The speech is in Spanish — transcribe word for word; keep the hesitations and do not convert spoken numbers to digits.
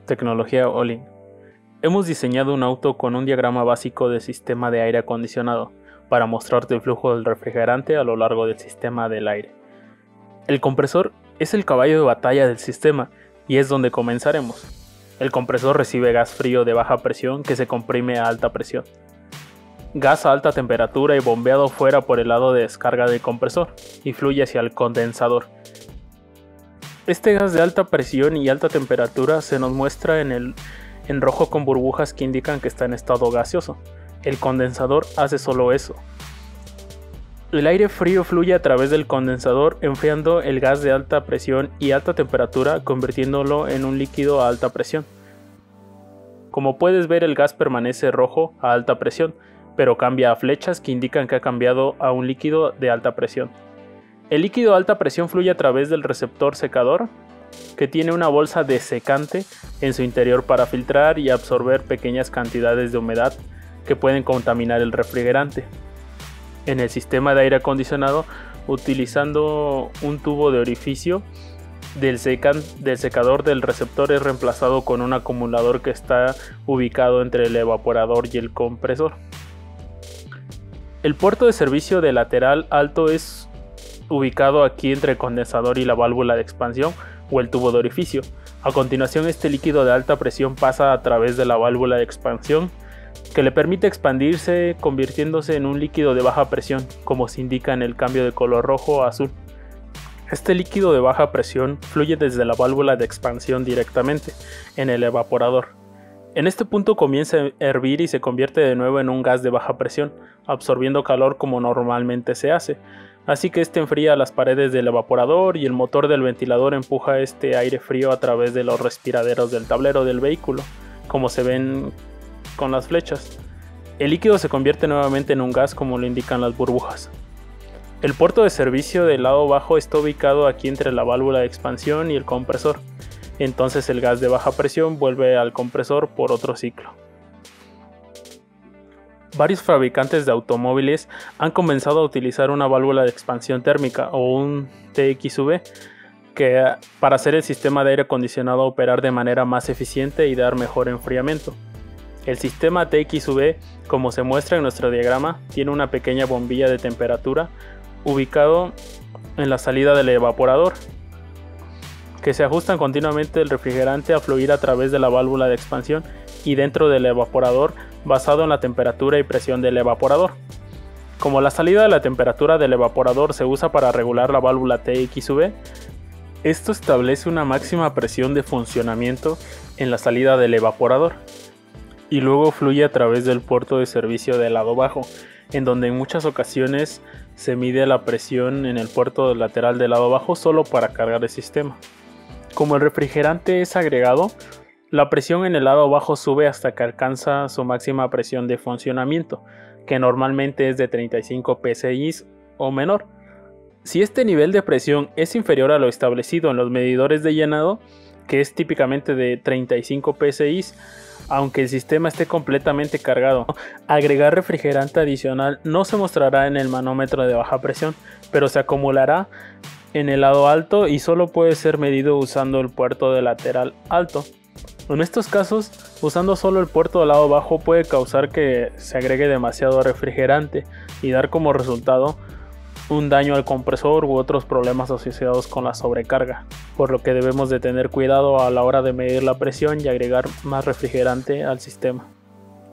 Tecnología Olin. Hemos diseñado un auto con un diagrama básico del sistema de aire acondicionado para mostrarte el flujo del refrigerante a lo largo del sistema del aire. El compresor es el caballo de batalla del sistema y es donde comenzaremos. El compresor recibe gas frío de baja presión que se comprime a alta presión. Gas a alta temperatura y bombeado fuera por el lado de descarga del compresor y fluye hacia el condensador. Este gas de alta presión y alta temperatura se nos muestra en, el, en rojo con burbujas que indican que está en estado gaseoso. El condensador hace solo eso. El aire frío fluye a través del condensador enfriando el gas de alta presión y alta temperatura, convirtiéndolo en un líquido a alta presión. Como puedes ver, el gas permanece rojo a alta presión, pero cambia a flechas que indican que ha cambiado a un líquido de alta presión. El líquido a alta presión fluye a través del receptor secador, que tiene una bolsa desecante en su interior para filtrar y absorber pequeñas cantidades de humedad que pueden contaminar el refrigerante. En el sistema de aire acondicionado, utilizando un tubo de orificio del, secan, del secador del receptor es reemplazado con un acumulador que está ubicado entre el evaporador y el compresor. El puerto de servicio de lateral alto es ubicado aquí entre el condensador y la válvula de expansión o el tubo de orificio. A continuación, este líquido de alta presión pasa a través de la válvula de expansión, que le permite expandirse convirtiéndose en un líquido de baja presión, como se indica en el cambio de color rojo a azul. Este líquido de baja presión fluye desde la válvula de expansión directamente en el evaporador. En este punto comienza a hervir y se convierte de nuevo en un gas de baja presión, absorbiendo calor como normalmente se hace. Así que este enfría las paredes del evaporador y el motor del ventilador empuja este aire frío a través de los respiraderos del tablero del vehículo, como se ven con las flechas. El líquido se convierte nuevamente en un gas como lo indican las burbujas. El puerto de servicio del lado bajo está ubicado aquí entre la válvula de expansión y el compresor. Entonces el gas de baja presión vuelve al compresor por otro ciclo. Varios fabricantes de automóviles han comenzado a utilizar una válvula de expansión térmica o un T X V que, para hacer el sistema de aire acondicionado operar de manera más eficiente y dar mejor enfriamiento. El sistema T X V, como se muestra en nuestro diagrama, tiene una pequeña bombilla de temperatura ubicado en la salida del evaporador, que se ajustan continuamente el refrigerante a fluir a través de la válvula de expansión y dentro del evaporador basado en la temperatura y presión del evaporador. Como la salida de la temperatura del evaporador se usa para regular la válvula T X V, esto establece una máxima presión de funcionamiento en la salida del evaporador y luego fluye a través del puerto de servicio del lado bajo, en donde en muchas ocasiones se mide la presión en el puerto lateral del lado bajo solo para cargar el sistema. Como el refrigerante es agregado, la presión en el lado bajo sube hasta que alcanza su máxima presión de funcionamiento, que normalmente es de treinta y cinco P S I o menor. Si este nivel de presión es inferior a lo establecido en los medidores de llenado, que es típicamente de treinta y cinco P S I, aunque el sistema esté completamente cargado, agregar refrigerante adicional no se mostrará en el manómetro de baja presión, pero se acumulará en el lado alto y solo puede ser medido usando el puerto de lateral alto. En estos casos, usando solo el puerto del lado bajo puede causar que se agregue demasiado refrigerante y dar como resultado un daño al compresor u otros problemas asociados con la sobrecarga, por lo que debemos de tener cuidado a la hora de medir la presión y agregar más refrigerante al sistema.